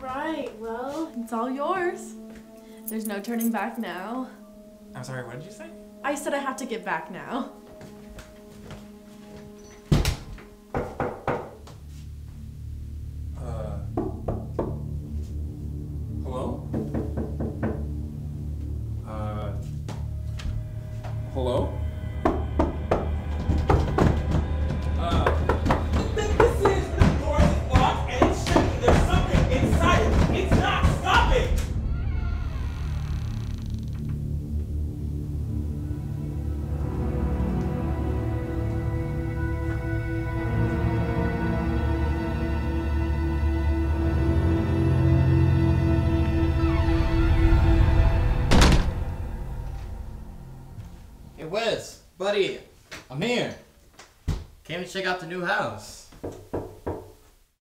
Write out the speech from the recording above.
Right, well, it's all yours. There's no turning back now. I'm sorry, what did you say? I said I have to get back now. Hello? Hello? This is the door is locked and it's shaking. There's something inside it. It's not stopping. Hey Wes, buddy, I'm here. Came to check out the new house.